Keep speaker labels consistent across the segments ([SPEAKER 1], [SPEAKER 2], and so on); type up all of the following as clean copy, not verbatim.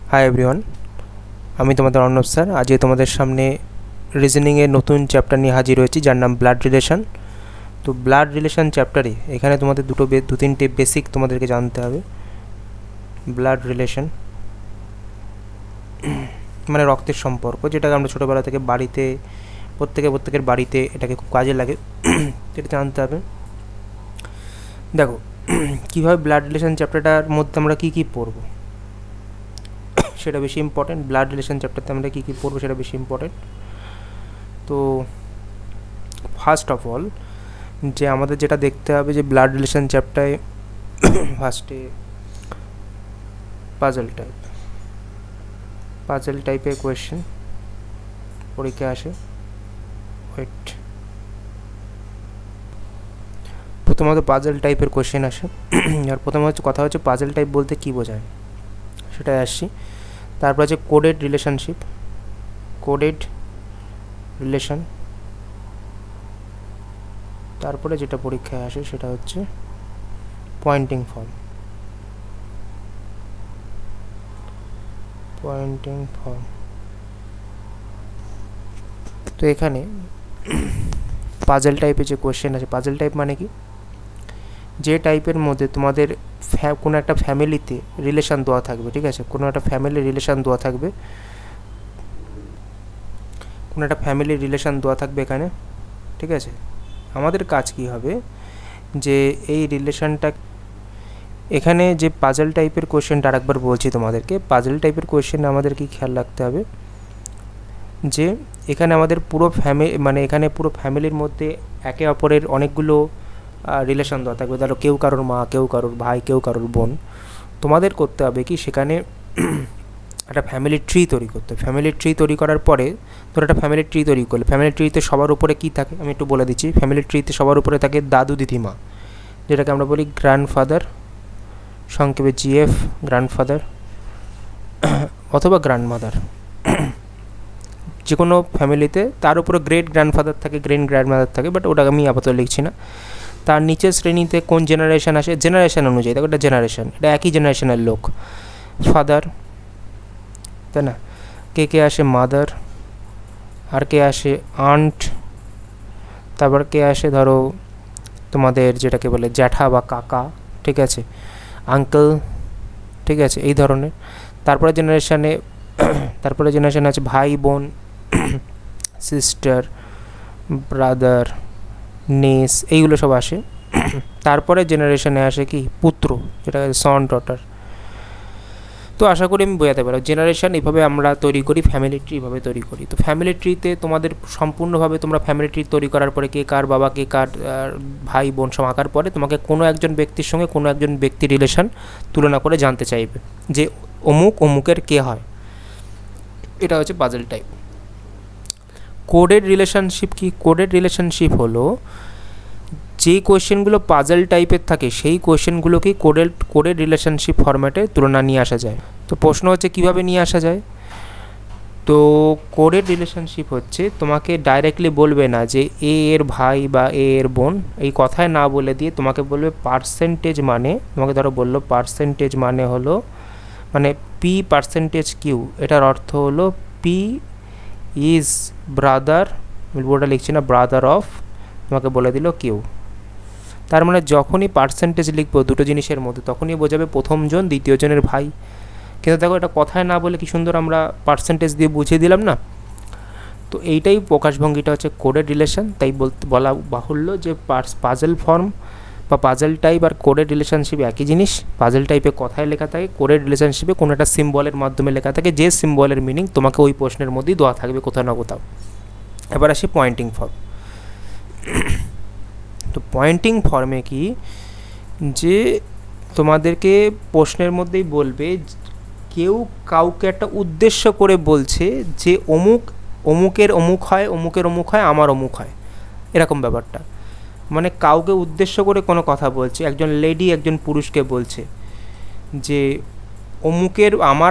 [SPEAKER 1] Hi everyone, আমি তোমাদের Arnab sir. আজকে তোমাদের সামনে রিজনিংয়ের নতুন চ্যাপ্টার নিয়ে হাজির হয়েছি, যার নাম ব্লাড রিলেশন। তো ব্লাড রিলেশন চ্যাপ্টারে এখানে তোমাদের দু তিনটে বেসিক তোমাদেরকে জানতে হবে। ব্লাড রিলেশন মানে রক্তের সম্পর্ক, যেটাকে আমরা ছোটোবেলা থেকে বাড়িতে প্রত্যেকের বাড়িতে এটাকে খুব কাজে লাগে, সেটা জানতে হবে। দেখো কীভাবে ব্লাড রিলেশন চ্যাপ্টারটার মধ্যে আমরা কী কী পড়বো সেটা বেশি ইম্পর্টেন্ট। ব্লাড রিলেশন চ্যাপ্টারতে আমরা কী কী পড়বো সেটা বেশি ইম্পর্টেন্ট। তো ফার্স্ট অফ অল যে আমাদের যেটা দেখতে হবে, যে ব্লাড রিলেশন চ্যাপ্টারে ফার্স্টে পাজল টাইপের কোয়েশ্চেন পরীক্ষা আসে। প্রথমত পাজল টাইপের কোয়েশ্চেন আসে, আর প্রথমে কথা হচ্ছে পাজল টাইপ বলতে কী বোঝায় সেটাই আসছি। তারপর আছে কোডেড রিলেশন। তারপরে যেটা পরীক্ষায় আসে সেটা হচ্ছে পয়েন্টিং ফর্ম। তো এখানে পাজল টাইপের যে কোয়েশ্চেন আছে, পাজল টাইপ মানে কি, যে টাইপের মধ্যে তোমাদের কোনো একটা ফ্যামিলিতে রিলেশান দেওয়া থাকবে, ঠিক আছে, কোনো একটা ফ্যামিলির রিলেশান দেওয়া থাকবে এখানে, ঠিক আছে। আমাদের কাজ কি হবে, যে এই রিলেশানটা এখানে যে পাজল টাইপের কোয়েশ্চেনটা আরেকবার বলছি তোমাদেরকে, পাজল টাইপের কোয়েশ্চেনে আমাদের কি খেয়াল রাখতে হবে, যে এখানে আমাদের পুরো ফ্যামিলির মধ্যে একে অপরের অনেকগুলো রিলেশন দেওয়া থাকবে। ধরো কেউ কারোর মা, কেউ কারোর ভাই, কেউ কারোর বোন। তোমাদের করতে হবে কি, সেখানে একটা ফ্যামিলি ট্রি তৈরি করতে হবে। ফ্যামিলি ট্রি তৈরি করার পরে ধরো একটা ফ্যামিলি ট্রি তৈরি করলে, ফ্যামিলি ট্রিতে সবার উপরে কী থাকে আমি একটু বলে দিচ্ছি। ফ্যামিলি ট্রিতে সবার উপরে থাকে দাদু দিদিমা, যেটাকে আমরা বলি গ্র্যান্ডফাদার, সংক্ষেপে জিএফ, গ্র্যান্ডফাদার অথবা গ্র্যান্ডমাদার। যে কোনো ফ্যামিলিতে তার উপরে গ্রেট গ্র্যান্ডফাদার থাকে, বাট ওটা আমি আপাতত লিখছি না। তার নিচের শ্রেণীতে কোন জেনারেশন আসে, জেনারেশন অনুযায়ী, দেখো এটা জেনারেশন, এটা একই জেনারেশনের লোক, ফাদার, তাই না। কে আসে মাদার, আর কে আসে আন্ট, তারপর কে আসে ধরো তোমাদের যেটাকে বলে জ্যাঠা বা কাকা, ঠিক আছে, আঙ্কেল, ঠিক আছে, এই ধরনের। তারপরে জেনারেশানে আছে ভাই বোন, সিস্টার, ব্রাদার, নিস, এইগুলো সব আসে। তারপরে জেনারেশনে আসে কি পুত্র, যেটা সন ডটার। তো আশা করি আমি বোঝাতে পারো জেনারেশন এইভাবে আমরা তৈরি করি, ফ্যামিলি ট্রি এইভাবে তৈরি করি। তো ফ্যামিলি ট্রিতে তোমাদের সম্পূর্ণভাবে তোমরা ফ্যামিলি ট্রি তৈরি করার পরে কে কার বাবা, কে কার ভাই বোন সব আঁকার পরে তোমাকে কোনো একজন ব্যক্তির সঙ্গে কোনো একজন ব্যক্তির রিলেশন তুলনা করে জানতে চাইবে যে অমুকের কে হয়। এটা হচ্ছে পাজল টাইপ। কোডেড রিলেশনশিপ কি, কোডেড রিলেশনশিপ হলো যেই কোয়েশ্চেনগুলো পাজল টাইপের থাকে সেই কোয়েশ্চেনগুলোকেই কোডেড রিলেশনশিপ ফরম্যাটে তুলনা নিয়ে আসা যায়। তো প্রশ্ন হচ্ছে কীভাবে নিয়ে আসা যায়। তো কোডেড রিলেশনশিপ হচ্ছে তোমাকে ডাইরেক্টলি বলবে না যে এ এর ভাই বা এ এর বোন, এই কথায় না বলে দিয়ে তোমাকে বলবে পার্সেন্টেজ, মানে তোমাকে ধরো বললো পার্সেন্টেজ মানে হলো মানে পি পার্সেন্টেজ কিউ, এটার অর্থ হলো পি ইজ ব্রাদার, বোর্ডটা লিখছি না, ব্রাদার অফ, তোমাকে বলে দিল কিউ। তার মানে যখনই পার্সেন্টেজ লিখবো দুটো জিনিসের মধ্যে, তখনই বোঝাবে প্রথম জন দ্বিতীয় জনের ভাই। কিন্তু দেখো এটা কথায় না বলে কি সুন্দর আমরা পার্সেন্টেজ দিয়ে বুঝিয়ে দিলাম না। তো এইটাই প্রকাশভঙ্গিটা হচ্ছে কোডেড রিলেশন। তাই বলা বাহুল্য যে পাজল ফর্ম বা পাজল টাইপ আর কোডেড রিলেশনশিপ একই জিনিস। পাজল টাইপে কথায় লেখা থাকে, কোডেড রিলেশনশিপে কোনো একটা সিম্বলের মাধ্যমে লেখা থাকে, যে সিম্বলের মিনিং তোমাকে ওই প্রশ্নের মধ্যেই দেওয়া থাকবে কোথাও না কোথাও। এবার আসি পয়েন্টিং ফর্ম। তো পয়েন্টিং ফর্মে কি, যে তোমাদেরকে প্রশ্নের মধ্যেই বলবে কেউ কাউকে একটা উদ্দেশ্য করে বলছে যে অমুকের অমুক হয়, আমার অমুক হয়, এরকম ব্যাপারটা। মানে কাউকে উদ্দেশ্য করে কোনো কথা বলছে, একজন লেডি একজন পুরুষকে বলছে যে আমার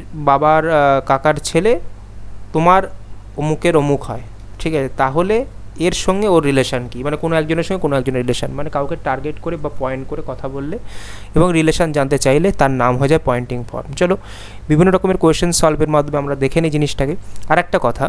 [SPEAKER 1] বাবার কাকার ছেলে তোমার অমুকের অমুক হয়, ঠিক আছে, তাহলে এর সঙ্গে ওর রিলেশান কী, মানে কোনো একজনের সঙ্গে কোনো একজনের রিলেশান, মানে কাউকে টার্গেট করে বা পয়েন্ট করে কথা বললে এবং রিলেশান জানতে চাইলে তার নাম হয়ে যায় পয়েন্টিং ফর্ম। চলো বিভিন্ন রকমের কোয়েশ্চেন সলভের মাধ্যমে আমরা দেখে নিই জিনিসটাকে। আর একটা কথা,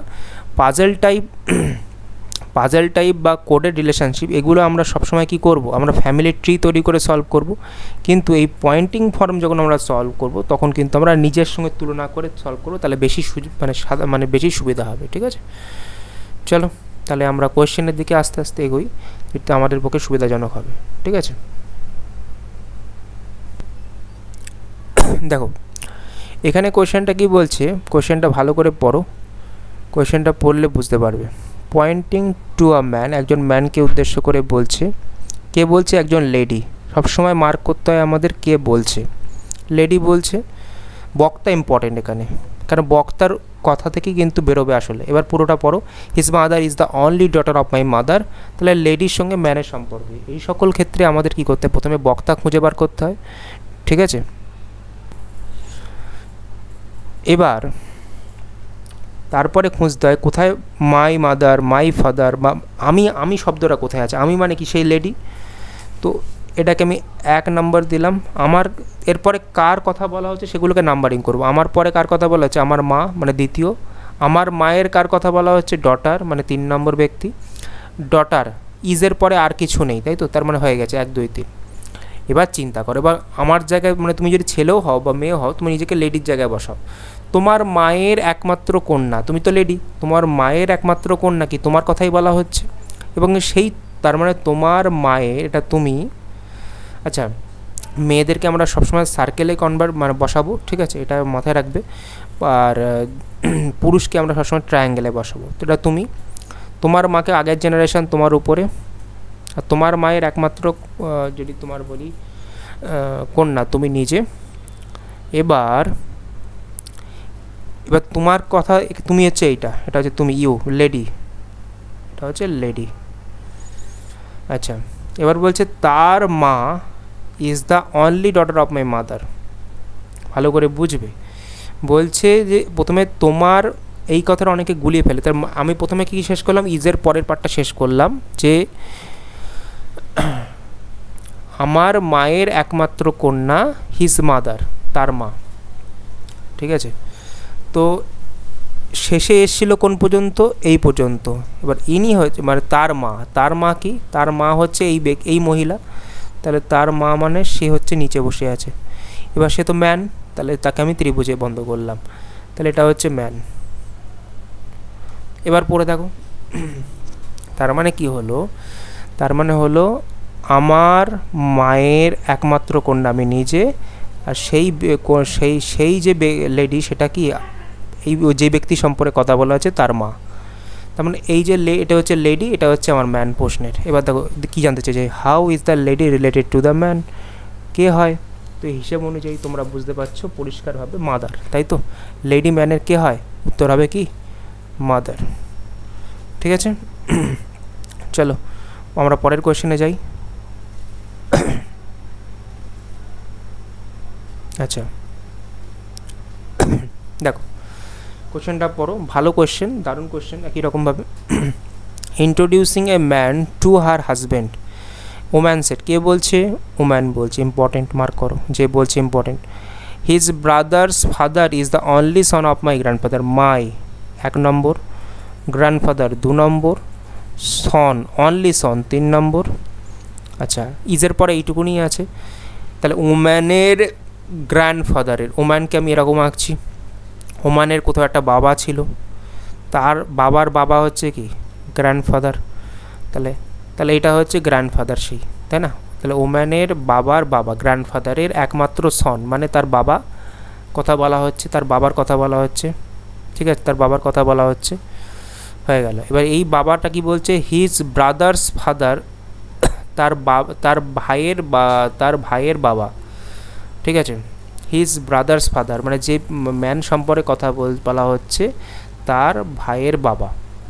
[SPEAKER 1] পাজল টাইপ বা কোডের রিলেশনশিপ এগুলো আমরা সবসময় কী করব, আমরা ফ্যামিলি ট্রি তৈরি করে সলভ করব, কিন্তু এই পয়েন্টিং ফর্ম যখন আমরা সলভ করব তখন কিন্তু আমরা নিজের সঙ্গে তুলনা করে সলভ করব, তাহলে বেশি বেশি সুবিধা হবে। ঠিক আছে, চলো তাহলে আমরা কোয়েশ্চেনের দিকে আস্তে আস্তে এগোই, যেটা আমাদের পক্ষে সুবিধাজনক হবে। ঠিক আছে, দেখো এখানে কোয়েশ্চেনটা কি বলছে, কোয়েশ্চেনটা ভালো করে পড়ো, কোয়েশ্চেনটা পড়লে বুঝতে পারবে। পয়েন্টিং টু আ ম্যান, একজন ম্যানকে উদ্দেশ্য করে বলছে, কে বলছে, একজন লেডি। সবসময় মার্ক করতে হয় আমাদের কে বলছে, লেডি বলছে। বক্তা ইম্পর্টেন্ট এখানে, কারণ বক্তার কথা থেকে কিন্তু বেরোবে আসলে। এবার পুরোটা পড়ো। His mother is the only daughter of my mother, তাহলে লেডির সঙ্গে ম্যানের সম্পর্ক। এই সকল ক্ষেত্রে আমাদের কি করতে হয়, প্রথমে বক্তা খুঁজে বার করতে হয়। ঠিক আছে, এবার তারপরে খুঁজতে হয় কোথায় মাই মাদার, মাই ফাদার বা আমি শব্দটা কোথায় আছে। আমি মানে কি, সেই লেডি। তো এটাকে আমি 1 নম্বর দিলাম। আমার এরপরে কার কথা বলা হচ্ছে সেগুলোকে নাম্বারিং করব। আমার পরে কার কথা বলা হচ্ছে, আমার মা মানে দ্বিতীয়। আমার মায়ের কার কথা বলা হচ্ছে, ডটার মানে 3 নম্বর ব্যক্তি। ডটার ইজের পরে আর কিছু নেই, তাই তো, তার মানে হয়ে গেছে 1 2 3। এবার চিন্তা করো, এবার আমার জায়গায়, মানে তুমি যদি ছেলেও হও বা মেয়ে হও, তুমি নিজেকে লেডির জায়গায় বসাও। তোমার মায়ের একমাত্র কন্যা, তুমি তো লেডি, তোমার মায়ের একমাত্র কন্যা কি, তোমার কথাই বলা হচ্ছে। এবং সেই তার মানে তোমার মায়ের, এটা তুমি, আচ্ছা মেয়েদেরকে আমরা সবসময় সার্কেলে মানে বসাবো। ঠিক আছে, এটা মাথায় রাখবে। আর পুরুষকে আমরা সবসময় ট্রায়াঙ্গেলে বসাবো। তো এটা তুমি, তোমার মাকে আগের জেনারেশান তোমার উপরে, আর তোমার মায়ের একমাত্র যদি তোমার বলি কন্যা তুমি নিজে। এবার তোমার কথা, তুমি হচ্ছে এটা হচ্ছে তুমি, ইউ লেডি, এটা হচ্ছে লেডি। আচ্ছা, এবার বলছে তার মা is the only daughter of my mother. ভালো করে বুঝবে, বলছে যে প্রথমে তোমার, এই কথাটা অনেকে গুলিয়ে ফেলে। তার আমি প্রথমে কি শেষ করলাম, ইজের পরের পার্টটা শেষ করলাম, যে আমার মায়ের একমাত্র কন্যা হিজ মাদার, তার মা। ঠিক আছে, তো শেষে এসেছিল কোন পর্যন্ত, এই পর্যন্ত। এবার ইনি হচ্ছে মানে তার মা কি, তার মা হচ্ছে এই মহিলা, তাহলে তার মা মানে সে হচ্ছে নিচে বসে আছে। এবার সে তো ম্যান, তাহলে তাকে আমি ত্রিভুজে বন্ধ করলাম, তাহলে এটা হচ্ছে ম্যান। এবার পড়ে থাকো, তার মানে কি হলো, তার মানে হলো আমার মায়ের একমাত্র কন্যা আমি নিজে, আর সেই যে লেডি, সেটা কি, এই যে ব্যক্তি সম্পর্কে কথা বলা আছে তার মা। তার মানে এই যে এটা হচ্ছে লেডি, এটা হচ্ছে আমার ম্যান প্রশ্নের। এবার দেখো কী জানতে চাইছে, how is the lady related to the man, কে হয়। তো এই হিসেব অনুযায়ী তোমরা বুঝতে পারছো পরিষ্কারভাবে মাদার, তাই তো। লেডি ম্যানের কে হয়, উত্তর হবে কি, মাদার। ঠিক আছে, চলো আমরা পরের কোয়েশ্চেনে যাই। আচ্ছা দেখো কোয়েশ্চেনটা পড়ো, ভালো কোয়েশ্চেন, দারুণ কোয়েশ্চেন। একই রকমভাবে, introducing a man to her husband, woman said, কে বলছে, ওম্যান বলছে, ইম্পর্টেন্ট, মার্ক করো, যে বলছে important. His brother's father is the only son of my grandfather, my 1 number, grandfather 2 number, son only son 3 number. আচ্ছা, ইজের পরে এইটুকুনি আছে, তাহলে ওম্যানের গ্র্যান্ডফাদারের, ওম্যানকে আমি এরকম আঁকছি, ওম্যানের কোথাও একটা বাবা ছিল, তার বাবার বাবা হচ্ছে কি, গ্র্যান্ডফাদার। তাহলে এটা হচ্ছে গ্র্যান্ডফাদার সেই, তাই না। তাহলে ওম্যানের বাবার বাবা, গ্র্যান্ডফাদারের একমাত্র সন, মানে তার বাবা কথা বলা হচ্ছে, তার বাবার কথা বলা হচ্ছে। ঠিক আছে, তার বাবার কথা বলা হচ্ছে, হয়ে গেল। এবার এই বাবাটা কি বলছে, হিজ ব্রাদার্স ফাদার, তার ভাইয়ের বাবা। ঠিক আছে, হিজ ব্রাদার্স ফাদার মানে যে ম্যান সম্পর্কে কথা বলা হচ্ছে তার ভাইয়ের বাবা,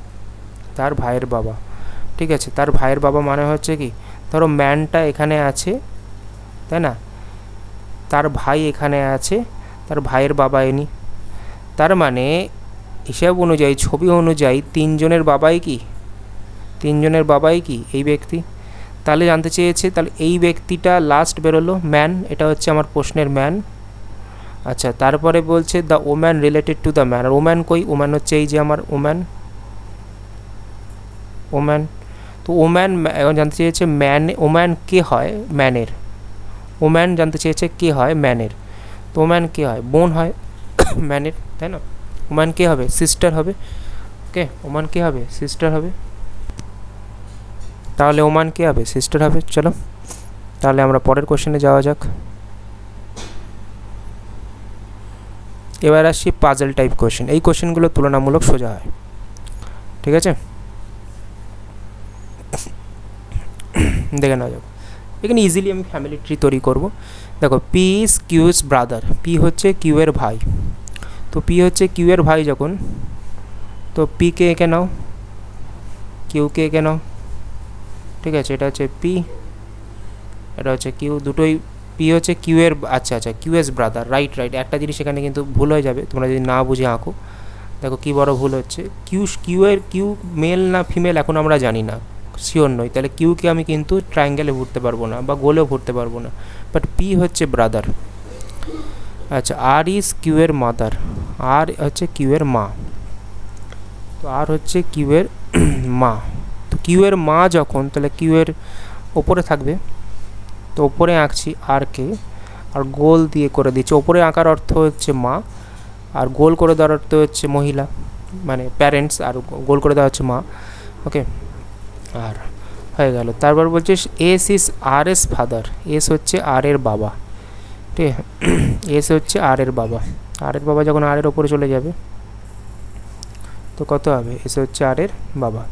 [SPEAKER 1] ঠিক আছে। তার ভাইয়ের বাবা মানে হচ্ছে কি, ধরো ম্যানটা এখানে আছে, তাই না, তার ভাই এখানে আছে, তার ভাইয়ের বাবা এনি। তার মানে হিসাব অনুযায়ী, ছবি অনুযায়ী 3 জনের বাবাই কি, তিনজনের বাবাই কি এই ব্যক্তি। তাহলে জানতে চেয়েছে তাহলে এই ব্যক্তিটা লাস্ট বেরোলো ম্যান, এটা হচ্ছে আমার প্রশ্নের ম্যান। আচ্ছা তারপরে বলছে the woman related to the man, আর ওম্যান কই, ওম্যান হচ্ছে এই যে আমার ওম্যান, ওম্যান। তো ওম্যান এখন জানতে চেয়েছে ম্যান, ওম্যান কে হয় ম্যানের, ওম্যান জানতে চেয়েছে কে হয় ম্যানের। তো ওম্যান কে হয়, বোন হয় ম্যানের, তাই না। ওম্যান কে হবে, সিস্টার হবে। ওকে, ওম্যান কে হবে, সিস্টার হবে। তাহলে ওম্যান কে হবে, সিস্টার হবে। চলো তাহলে আমরা পরের কোশ্চেনে যাওয়া যাক। এবার আসছি পাজল টাইপ কোশ্চেন। এই কোশ্চেনগুলো তুলনামূলক সোজা হয়, ঠিক আছে। দেখে নেওয়া যাক। এখানে ইজিলি আমি ফ্যামিলি ট্রি তৈরি করব। দেখো P is Q's brother, P হচ্ছে কিউ এর ভাই। তো পি হচ্ছে কিউ এর ভাই যখন, তো পি কে এঁকে নাও, কিউ কে এঁকে নাও, ঠিক আছে। এটা হচ্ছে পি, এটা হচ্ছে কিউ, দুটোই পি হচ্ছে কিউ এর, আচ্ছা আচ্ছা Q's brother, right right. একটা জিনিস এখানে কিন্তু ভুল হয়ে যাবে তোমরা যদি না বুঝে আঁকো। দেখো কী বড় ভুল হচ্ছে, কিউ এর কিউ মেল না ফিমেল এখন আমরা জানি না, শিওর নই। তাহলে কিউকে আমি কিন্তু ট্রায়াঙ্গেলে ভরতে পারবো না বা গোলেও ভরতে পারবো না, বাট পি হচ্ছে ব্রাদার। আচ্ছা আর ইজ কিউ এর মাদার, আর হচ্ছে কিউ এর মা। তো আর হচ্ছে কিউ এর মা। তো কিউ এর মা যখন, তাহলে কিউ এর ওপরে থাকবে, তো ওপরে আঁকছি আর কে, আর গোল দিয়ে করে দিচ্ছি। ওপরে আঁকার অর্থ হচ্ছে মা, আর গোল করে দেওয়ার অর্থ হচ্ছে মহিলা, মানে প্যারেন্টস, আর গোল করে দেওয়া হচ্ছে মা। ওকে, আর হয়ে গেল। তারপর বলছে S is R's father, S হচ্ছে আর এর বাবা, ঠিক আছে। এস হচ্ছে আর এর বাবা, আর এর বাবা যখন আর এর ওপরে চলে যাবে তো কত হবে, এস হচ্ছে আর এর বাবা,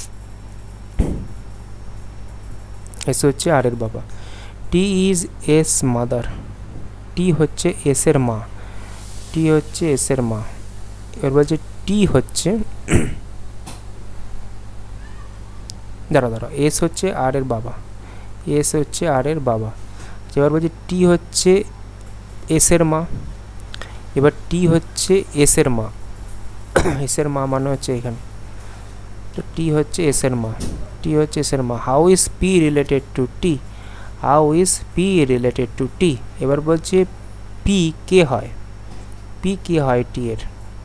[SPEAKER 1] এস হচ্ছে আর এর বাবা। T is S's mother, T হচ্ছে এস এর মা, টি হচ্ছে এস এর মা। এবার বলছে টি হচ্ছে দাঁড়া এস হচ্ছে আর এর বাবা, এস হচ্ছে আর এর বাবা। এবার বলছে টি হচ্ছে এস এর মা, এবার টি হচ্ছে এস এর মা, এস এর মা মানে হচ্ছে এখানে, তো টি হচ্ছে এস এর মা, টি হচ্ছে এস এর মা। How is P related to T, how is P related to T. এবার বলছে পি কে হয়, পি কে হয় টি এর।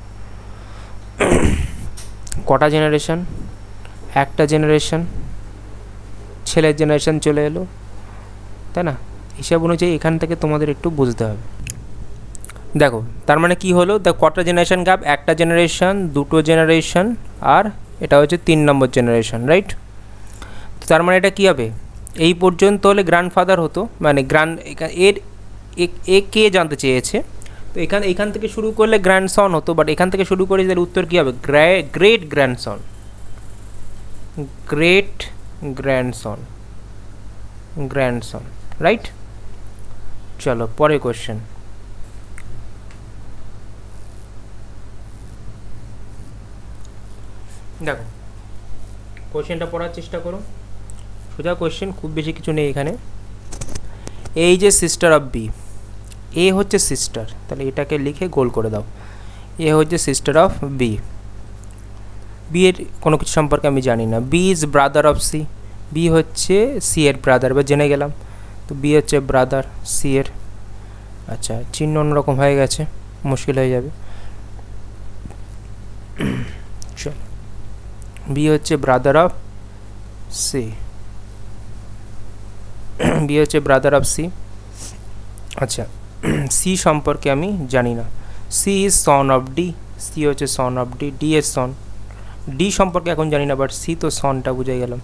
[SPEAKER 1] কটা জেনারেশন, একটা জেনারেশন, ছেলের জেনারেশন চলে এলো, তাই না। হিসাব অনুযায়ী এখান থেকে তোমাদের একটু বুঝতে হবে। দেখো তার মানে কি হলো, দেখো কটা জেনারেশন গ্যাপ, একটা জেনারেশন, দুটো জেনারেশন, আর এটা হচ্ছে 3 নম্বর জেনারেশন, রাইট। তো তার মানে এটা কী হবে, এই পর্যন্ত হলে গ্র্যান্ডফাদার হতো, মানে এর এ কে জানতে চেয়েছে, তো এখান থেকে শুরু করলে গ্র্যান্ডসন হতো, বাট এখান থেকে শুরু করে তাহলে উত্তর কী হবে, great grandson, great grandson, grandson, right. চলো পরে কোশ্চেন। দেখো কোশ্চেনটা পড়ার চেষ্টা করো, সোজা কোশ্চেন, খুব বেশি কিছু নেই এখানে। এই যে সিস্টার অফ বি, এ হচ্ছে সিস্টার, তাহলে এটাকে লিখে গোল করে দাও, এ হচ্ছে সিস্টার অফ বি। বি এর কোনো কিছু সম্পর্কে আমি জানি না। B is brother of C, B হচ্ছে সি এর ব্রাদার, এবার জেনে গেলাম। তো বি হচ্ছে ব্রাদার সি এর। আচ্ছা চিহ্ন অন্যরকম হয়ে গেছে, মুশকিল হয়ে যাবে। চল, বি হচ্ছে ব্রাদার অফ সি, বি হচ্ছে ব্রাদার অফ সি। আচ্ছা সি সম্পর্কে আমি জানি না, C is son of D, C হচ্ছে সন অফ ডি, ডি এর সন। ডি সম্পর্কে এখন জানি না, বাট সি তো সনটা বুঝে গেলাম।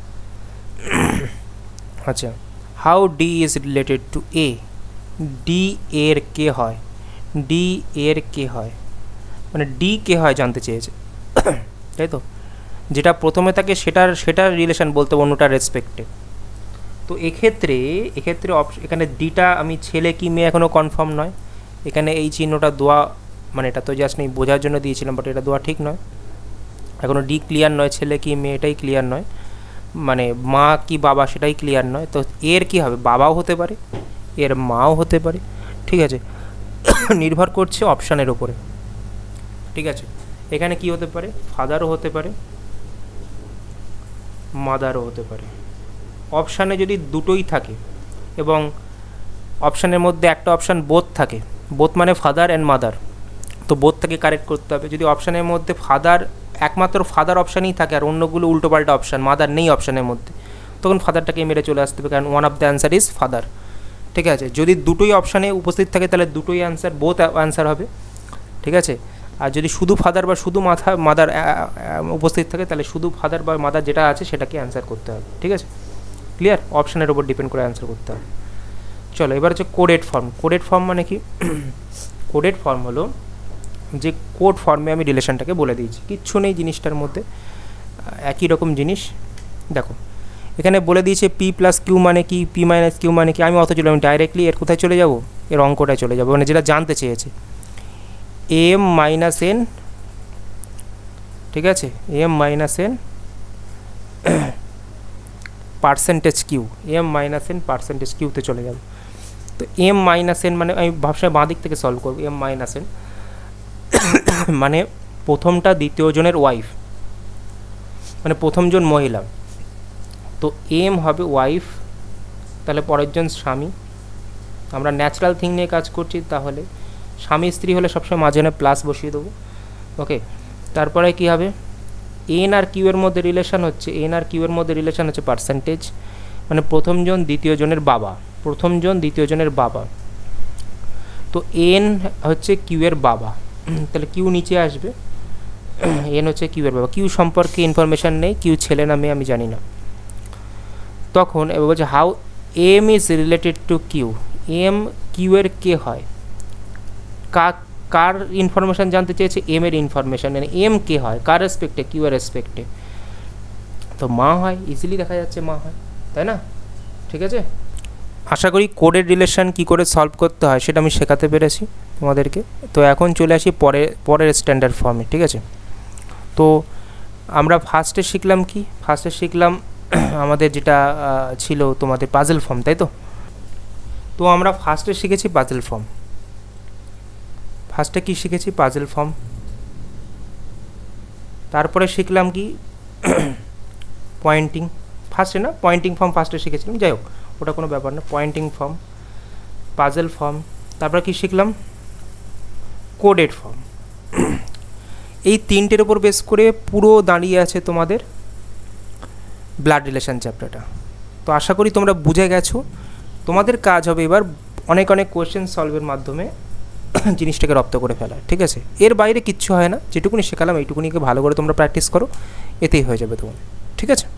[SPEAKER 1] আচ্ছা how D is related to A, D এর কে হয়, ডি এর কে হয়, মানে ডি কে হয় জানতে চেয়েছে, তাই তো। যেটা প্রথমে থাকে সেটার রিলেশন বলতে অন্যটার রেসপেক্টে। তো এক্ষেত্রে এখানে ডিটা আমি ছেলে কি মেয়ে এখনও কনফার্ম নয়, এখানে এই চিহ্নটা দেওয়া, মানে এটা তো জাস্ট নেই বোঝার জন্য দিয়েছিলাম, বাট এটা দেওয়া ঠিক নয়, এখনও ডি ক্লিয়ার নয়, ছেলে কি মেয়ে এটাই ক্লিয়ার নয়, মানে মা কি বাবা সেটাই ক্লিয়ার নয়। তো এর কি হবে, বাবাও হতে পারে, এর মাও হতে পারে, ঠিক আছে, নির্ভর করছে অপশানের ওপরে, ঠিক আছে। এখানে কি হতে পারে, ফাদারও হতে পারে, মাদারও হতে পারে। অপশানে যদি দুটোই থাকে এবং অপশানের মধ্যে একটা অপশান বোথ থাকে, বোথ মানে ফাদার অ্যান্ড মাদার, তো বোথটাকে কারেক্ট করতে হবে। যদি অপশানের মধ্যে ফাদার, একমাত্র ফাদার অপশানই থাকে আর অন্যগুলো উল্টোপাল্টা অপশান, মাদার নেই অপশানের মধ্যে, তখন ফাদারটাকে মেরে চলে আসতে হবে, কারণ one of the answer is father. ঠিক আছে, যদি দুটোই অপশানে উপস্থিত থাকে তাহলে দুটোই অ্যান্সার, বোথ অ্যান্সার হবে। ঠিক আছে, আর যদি শুধু ফাদার বা শুধু মাদার উপস্থিত থাকে তাহলে শুধু ফাদার বা মাদার যেটা আছে সেটাকে অ্যান্সার করতে হবে। ঠিক আছে, ক্লিয়ার? অপশানের উপর ডিপেন্ড করে অ্যান্সার করতে হবে। চলো এবার হচ্ছে কোডেড ফর্ম। কোডেড ফর্ম মানে কি? কোডেড ফর্ম হলো যে কোড ফর্মে আমি রিলেশনটাকে বলে দিয়েছি, কিচ্ছু নেই জিনিসটার মধ্যে, একই রকম জিনিস। দেখো এখানে বলে দিয়েছে পি প্লাস কিউ মানে কি, পি মাইনাস কিউ মানে কি। আমি আমি ডাইরেক্টলি এর কোথায় চলে যাব, এর অঙ্কটায় চলে যাবো, মানে যেটা জানতে চেয়েছে। এম মাইনাস এন, ঠিক আছে, M minus N percentage Q, M minus N percentage কিউতে চলে যাবে। তো এম মাইনাস এন মানে আমি ভাবছি বাঁ দিক থেকে সলভ করবো। এম মাইনাস এন মানে প্রথমটা দ্বিতীয় জনের ওয়াইফ, মানে প্রথমজন মহিলা, তো এম হবে ওয়াইফ, তাহলে পরের জন স্বামী। আমরা ন্যাচারাল থিং নিয়ে কাজ করছি, তাহলে স্বামী স্ত্রী হলে সবসময় মাঝখানে প্লাস বসিয়ে দেবো। ওকে, তারপরে কী হবে, এন আর কিউ এর মধ্যে রিলেশন হচ্ছে, এন আর কিউ এর মধ্যে রিলেশন হচ্ছে পার্সেন্টেজ, মানে প্রথমজন দ্বিতীয় জনের বাবা, প্রথমজন দ্বিতীয় জনের বাবা। তো এন হচ্ছে কিউ এর বাবা, তাহলে কিউ নিচে আসবে, এন হচ্ছে কিউ এর বাবা। কিউ সম্পর্কে ইনফরমেশান নেই, কিউ ছেলে না মেয়ে আমি জানি না। তখন এবার বলছে how M is related to Q, M Q এর কে হয়, কার ইনফরমেশান জানতে চেয়েছে, এম এর ইনফরমেশান, মানে এম কে হয় কার রেসপেক্টে, কিউ এর রেসপেক্টে, তো মা হয়, ইজিলি দেখা যাচ্ছে মা হয়, তাই না? ঠিক আছে, আশা করি কোডের রিলেশন কী করে সলভ করতে হয় সেটা আমি শেখাতে পেরেছি তোমাদেরকে। তো এখন চলে আসি পরের স্ট্যান্ডার্ড ফর্মে। ঠিক আছে, তো আমরা ফার্স্টে শিখলাম কি, ফার্স্টে শিখলাম আমাদের যেটা ছিল তোমাদের পাজল ফর্ম, তাই তো? তো আমরা ফার্স্টে শিখেছি পাজল ফর্ম। ফার্স্টে কি শিখেছি? Puzzle form. তারপরে শিখলাম কি পয়েন্টিং, ফার্স্টে না, পয়েন্টিং ফর্ম ফার্স্টে শিখেছিলাম, যাই হোক ওটা কোনো ব্যাপার না। পয়েন্টিং ফর্ম, পাজল ফর্ম, তারপরে কি শিখলাম? Coded form. এই তিনটের উপর বেস করে পুরো দাঁড়িয়ে আছে তোমাদের ব্লাড রিলেশন চ্যাপ্টারটা। তো আশা করি তোমরা বুঝে গেছো। তোমাদের কাজ হবে এবার অনেক অনেক কোয়েশ্চেন সলভের মাধ্যমে জিনিসটাকে রপ্ত করে ফেলা। ঠিক আছে, এর বাইরে কিচ্ছু হয় না, যেটুকুনি শেখালাম এইটুকুনিকে ভালো করে তোমরা প্র্যাকটিস করো, এতেই হয়ে যাবে তোমার। ঠিক আছে।